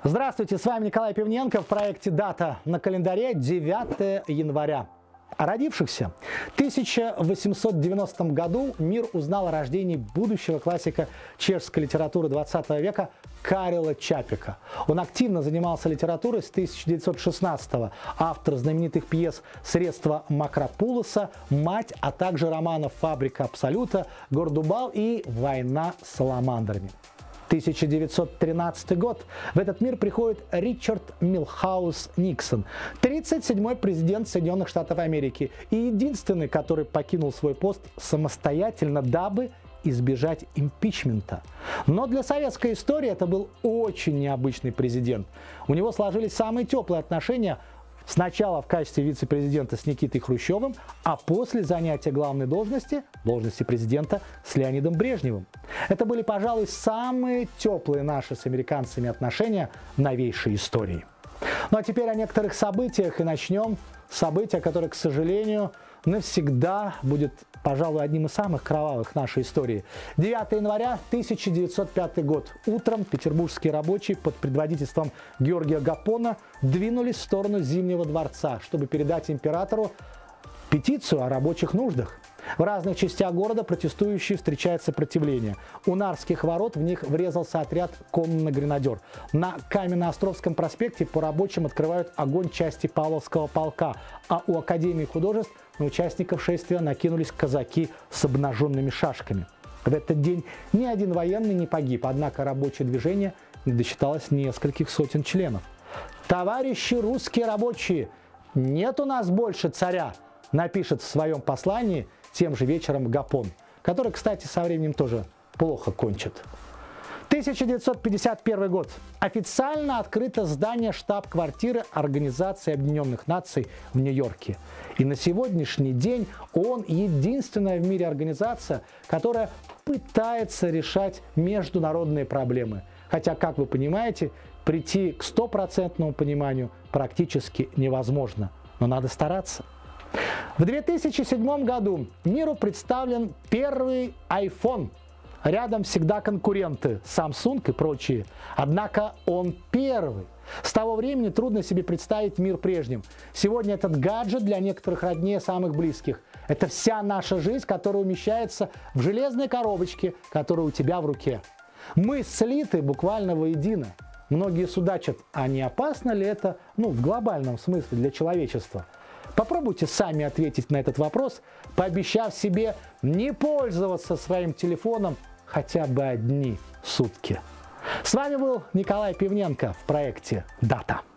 Здравствуйте, с вами Николай Пивненко в проекте «Дата». На календаре 9 января. О родившихся. В 1890 году мир узнал о рождении будущего классика чешской литературы 20 века Карела Чапека. Он активно занимался литературой с 1916-го. Автор знаменитых пьес «Средства Макропулоса», «Мать», а также романов «Фабрика Абсолюта», «Гордубал» и «Война с саламандрами». 1913 год. В этот мир приходит Ричард Милхаус Никсон, 37-й президент Соединенных Штатов Америки и единственный, который покинул свой пост самостоятельно, дабы избежать импичмента. Но для советской истории это был очень необычный президент. У него сложились самые теплые отношения сначала в качестве вице-президента с Никитой Хрущевым, а после занятия главной должности президента, с Леонидом Брежневым. Это были, пожалуй, самые теплые наши с американцами отношения в новейшей истории. Ну а теперь о некоторых событиях, и начнем с события, которое, к сожалению, навсегда будет, пожалуй, одним из самых кровавых в нашей истории. 9 января 1905 год. Утром петербургские рабочие под предводительством Георгия Гапона двинулись в сторону Зимнего дворца, чтобы передать императору петицию о рабочих нуждах. В разных частях города протестующие встречают сопротивление. У Нарвских ворот в них врезался отряд конно-гренадер. На Каменноостровском проспекте по рабочим открывают огонь части Павловского полка, а у Академии художеств на участников шествия накинулись казаки с обнаженными шашками. В этот день ни один военный не погиб, однако рабочее движение не досчиталось нескольких сотен членов. «Товарищи русские рабочие, нет у нас больше царя», напишет в своем послании тем же вечером Гапон, который, кстати, со временем тоже плохо кончит. 1951 год. Официально открыто здание штаб-квартиры Организации Объединенных Наций в Нью-Йорке. И на сегодняшний день ООН единственная в мире организация, которая пытается решать международные проблемы. Хотя, как вы понимаете, прийти к стопроцентному пониманию практически невозможно. Но надо стараться. В 2007 году миру представлен первый iPhone. Рядом всегда конкуренты Samsung и прочие. Однако он первый. С того времени трудно себе представить мир прежним. Сегодня этот гаджет для некоторых роднее самых близких. Это вся наша жизнь, которая умещается в железной коробочке, которая у тебя в руке. Мы слиты буквально воедино. Многие судачат, а не опасно ли это, в глобальном смысле для человечества? Попробуйте сами ответить на этот вопрос, пообещав себе не пользоваться своим телефоном хотя бы одни сутки. С вами был Николай Пивненко в проекте «Дата».